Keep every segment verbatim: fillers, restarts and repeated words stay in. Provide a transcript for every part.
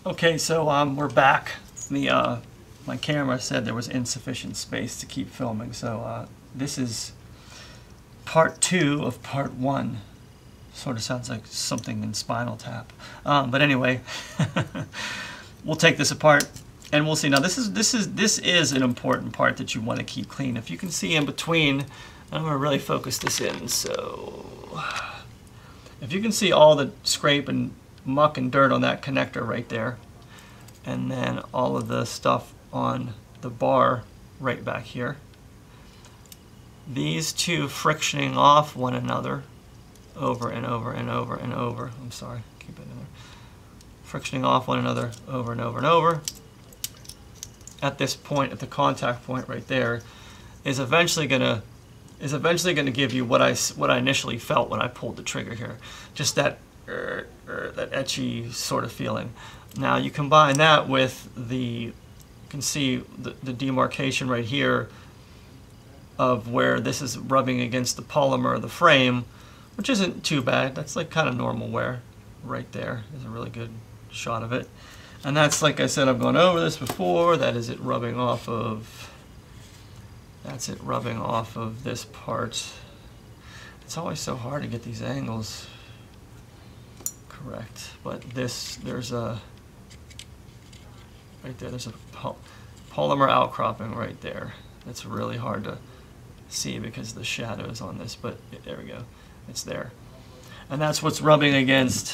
Okay, so um, we're back. The uh, my camera said there was insufficient space to keep filming, so uh, this is part two of part one. Sort of sounds like something in Spinal Tap, um, but anyway, we'll take this apart and we'll see. Now this is this is this is an important part that you want to keep clean. If you can see in between, I'm going to really focus this in. So if you can see all the scrape and muck and dirt on that connector right there, and then all of the stuff on the bar right back here, these two frictioning off one another over and over and over and over, I'm sorry, keep it in there, frictioning off one another over and over and over at this point, at the contact point right there, is eventually gonna is eventually gonna give you what I what I initially felt when I pulled the trigger here, just that Er, er, that etchy sort of feeling. Now you combine that with the, you can see the, the demarcation right here of where this is rubbing against the polymer of the frame, which isn't too bad. That's like kind of normal wear right there. There's a really good shot of it. And that's, like I said, I've gone over this before, that is it rubbing off of, that's it rubbing off of this part. It's always so hard to get these angles correct, but this, there's a, right there, there's a pol polymer outcropping right there. It's really hard to see because the shadows on this, but it, there we go, it's there. And that's what's rubbing against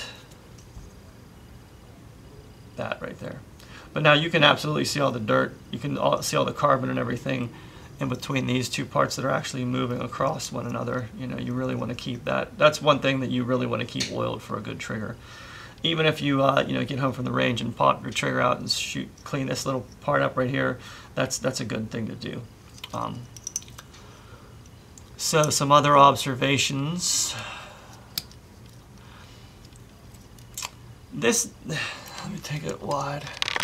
that right there. But now you can absolutely see all the dirt, you can all, see all the carbon and everything in between these two parts that are actually moving across one another. You know, you really want to keep that. That's one thing that you really want to keep oiled for a good trigger. Even if you, uh, you know, get home from the range and pop your trigger out and shoot, clean this little part up right here, that's that's a good thing to do. Um, so some other observations. This, let me take it wide.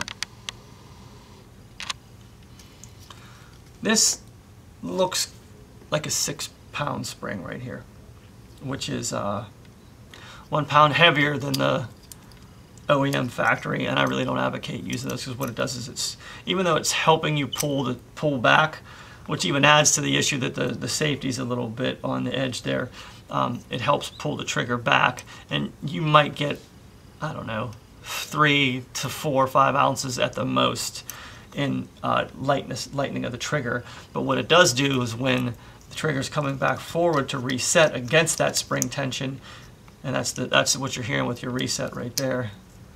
This looks like a six pound spring right here, which is uh, one pound heavier than the O E M factory, and I really don't advocate using this because what it does is it's, even though it's helping you pull the pull back, which even adds to the issue that the, the safety's a little bit on the edge there, um, it helps pull the trigger back, and you might get, I don't know, three to four or five ounces at the most in uh, lightness, lightening of the trigger. But what it does do is when the trigger is coming back forward to reset against that spring tension, and that's the that's what you're hearing with your reset right there.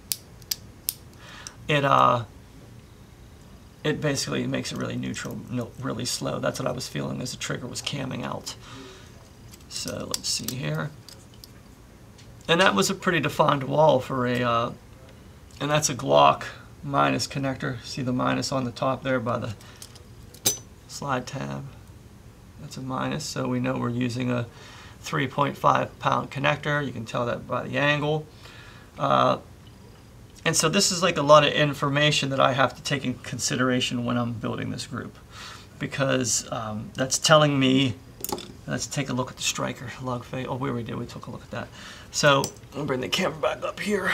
It uh, it basically makes it really neutral, no, really slow. That's what I was feeling as the trigger was camming out. So let's see here, and that was a pretty defined wall for a, uh, and that's a Glock minus connector. See the minus on the top there by the slide tab? That's a minus, so we know we're using a three point five pound connector. You can tell that by the angle. Uh, and so this is like a lot of information that I have to take in consideration when I'm building this group, because um, that's telling me, let's take a look at the striker lug face. Oh, we already did, we took a look at that. So I'll bring the camera back up here.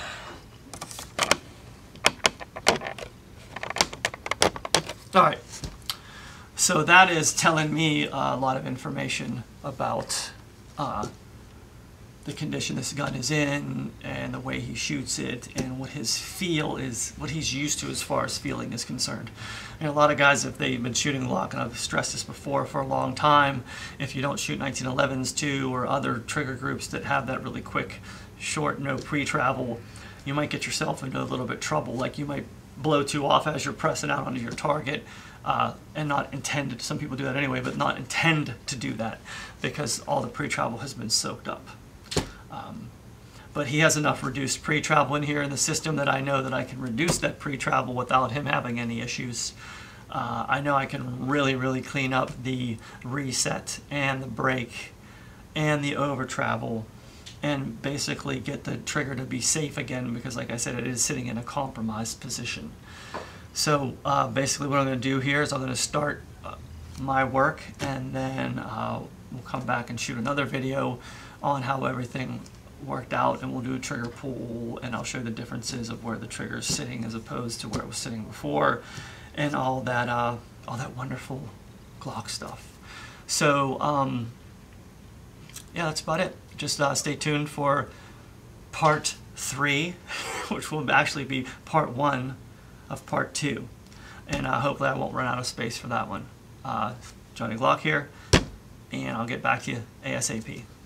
All right, so that is telling me a lot of information about uh, the condition this gun is in and the way he shoots it and what his feel is, what he's used to as far as feeling is concerned. And a lot of guys, if they've been shooting Glock, and I've stressed this before for a long time, if you don't shoot nineteen elevens too or other trigger groups that have that really quick, short, no pre-travel, you might get yourself into a little bit trouble. Like you might blow too off as you're pressing out onto your target, uh, and not intend to, some people do that anyway, but not intend to do that because all the pre-travel has been soaked up. Um, but he has enough reduced pre-travel in here in the system that I know that I can reduce that pre-travel without him having any issues. Uh, I know I can really, really clean up the reset and the brake and the over travel and basically get the trigger to be safe again, because like I said, it is sitting in a compromised position. So uh, basically what I'm going to do here is I'm going to start uh, my work, and then uh, we'll come back and shoot another video on how everything worked out, and we'll do a trigger pull, and I'll show the differences of where the trigger is sitting as opposed to where it was sitting before, and all that uh, all that wonderful Glock stuff. So um, yeah, that's about it. Just uh, stay tuned for part three, which will actually be part one of part two, and uh, hopefully I won't run out of space for that one. Uh, Johnny Glock here, and I'll get back to you ASAP.